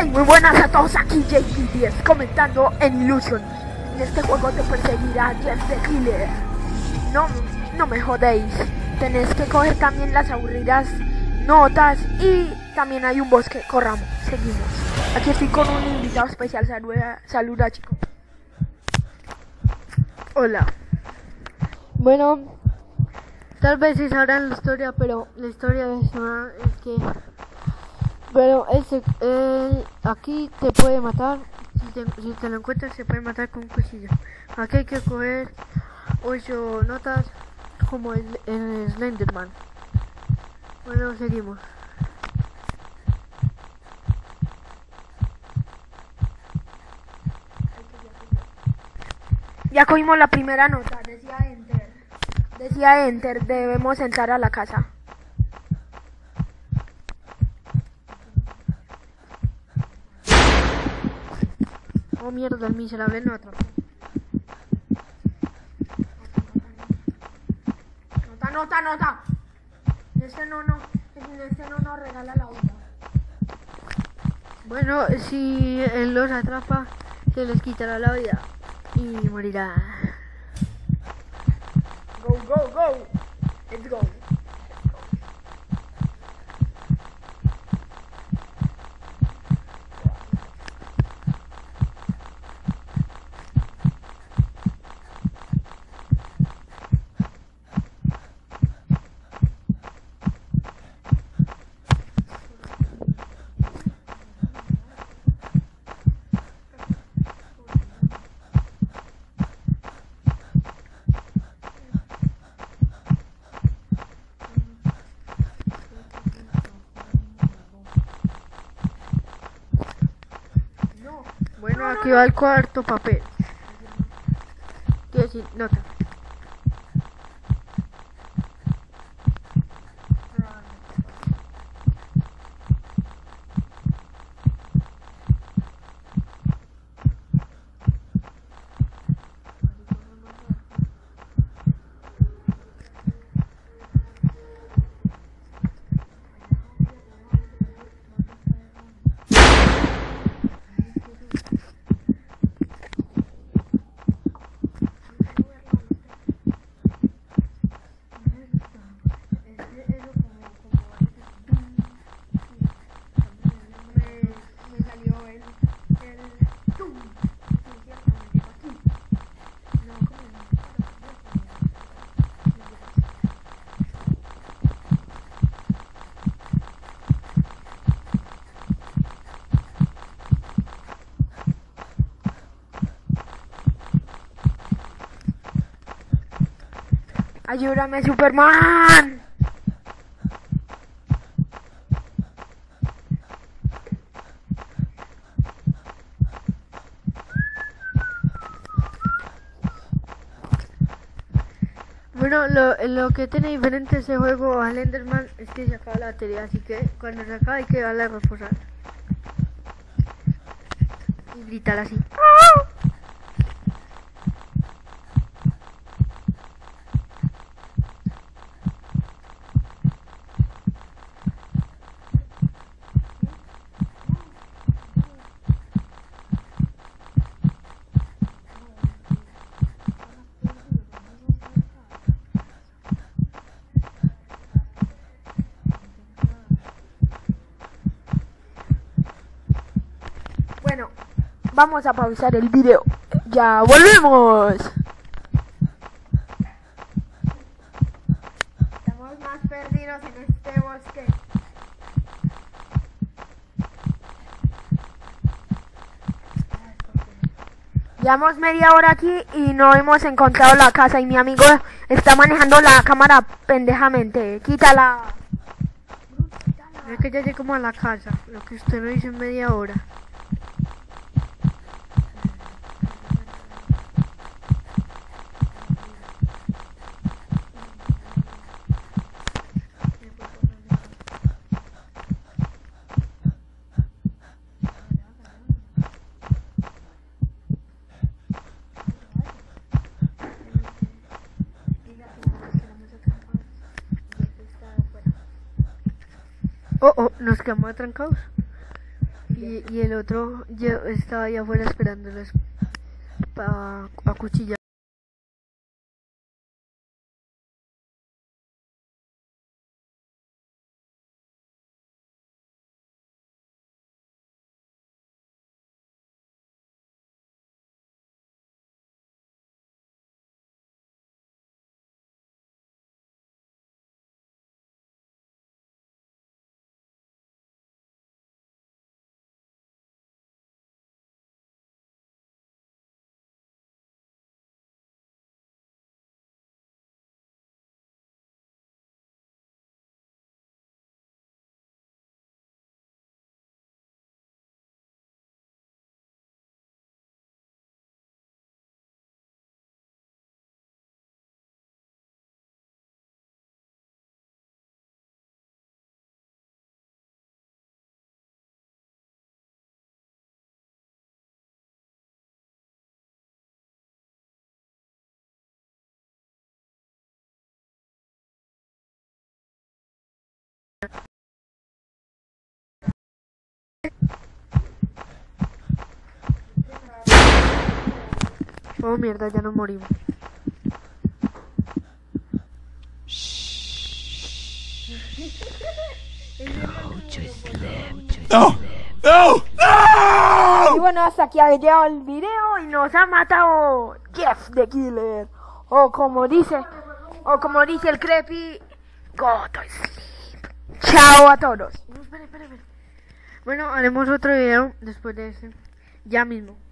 Muy buenas a todos, aquí JP10 comentando en Illusion. En este juego te perseguirá Jeff the Killer. No me jodéis. Tenés que coger también las aburridas notas y también hay un bosque. Corramos, seguimos. Aquí estoy con un invitado especial. Saluda chicos. Hola. Bueno, tal vez sí sabrán la historia, pero la historia de eso es que... Pero aquí te puede matar, si te lo encuentras se puede matar con un cuchillo. Aquí hay que coger 8 notas como el Slenderman. Bueno, seguimos. Ya cogimos la primera nota, decía enter, debemos entrar a la casa. Oh mierda, el miserable no atrapó. Nota. Este no nos regala la vida. Bueno, si él los atrapa, se les quitará la vida y morirá. Go. Let's go. Bueno, aquí va el cuarto papel. Quiero decir, nota. Ayúdame, Superman. Bueno, lo que tiene diferente ese juego al Enderman es que se acaba la batería, así que cuando se acaba hay que darle a reposar. Y gritar así. Bueno, vamos a pausar el video. Ya volvemos. Estamos más perdidos en este bosque. Llevamos media hora aquí y no hemos encontrado la casa y mi amigo está manejando la cámara pendejamente. Quítala. Es que ya llegué como a la casa, lo que usted no hizo en media hora. Oh, nos quedamos atrancados. Y Y el otro estaba ahí afuera esperándolos para acuchillar. Oh mierda, ya nos morimos. No, no, no. Y bueno, hasta aquí ha llegado el video y nos ha matado Jeff the Killer. O como dice el Creepy, go to sleep. Chao a todos. Bueno, haremos otro video después de ese. Ya mismo.